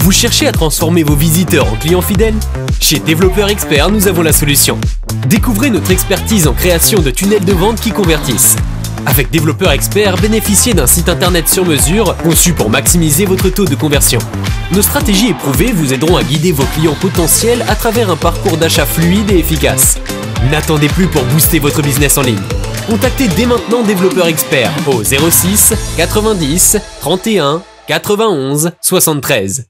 Vous cherchez à transformer vos visiteurs en clients fidèles? Chez Développeur Expert, nous avons la solution. Découvrez notre expertise en création de tunnels de vente qui convertissent. Avec Développeur Expert, bénéficiez d'un site internet sur mesure conçu pour maximiser votre taux de conversion. Nos stratégies éprouvées vous aideront à guider vos clients potentiels à travers un parcours d'achat fluide et efficace. N'attendez plus pour booster votre business en ligne. Contactez dès maintenant Développeur Expert au 06 90 31 91 73.